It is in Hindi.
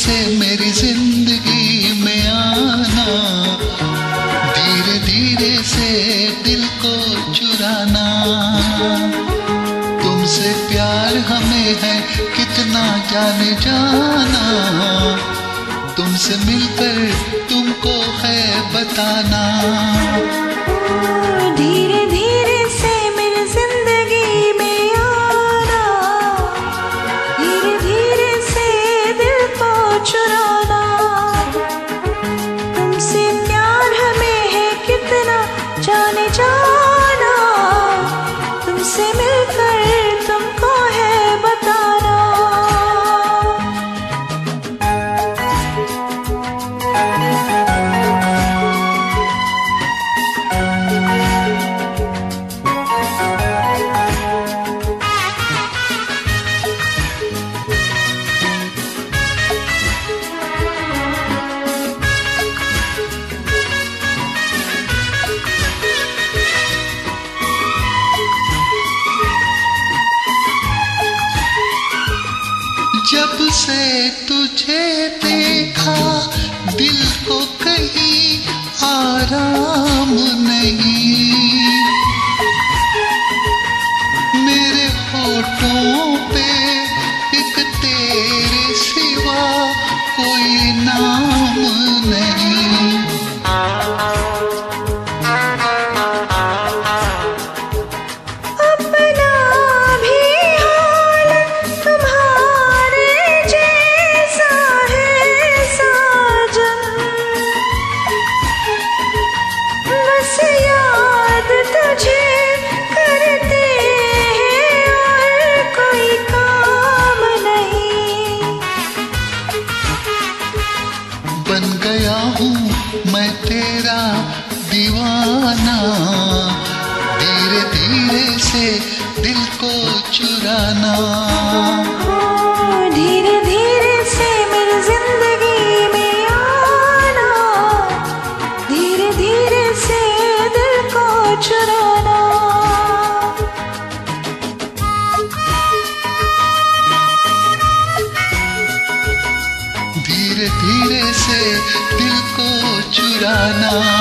से मेरी जिंदगी में आना, धीरे धीरे से दिल को चुराना। तुमसे प्यार हमें है कितना जाने जाना, तुमसे मिलकर तुमको है बताना। धीरे धीरे से मेरी जिंदगी में आना, धीरे धीरे से दिल को चुराना। तुमसे प्यार हमें है कितना जाने जाना, तुमसे मिलकर तुमको है बताना। जब से तुझे देखा दिल को कहीं आराम नहीं, मेरे होठों पे एक तेरे सिवा कोई नाम नहीं। अपना भी हाल तुम्हारे जैसा है साजन, बस याद तुझे करते हैं और कोई काम नहीं। बन गया हूँ मैं तेरा दीवाना, धीरे धीरे से दिल को चुराना। धीरे धीरे से मेरी जिंदगी में आना, धीरे धीरे से दिल को चुराना। धीरे धीरे से दिल को चुराना।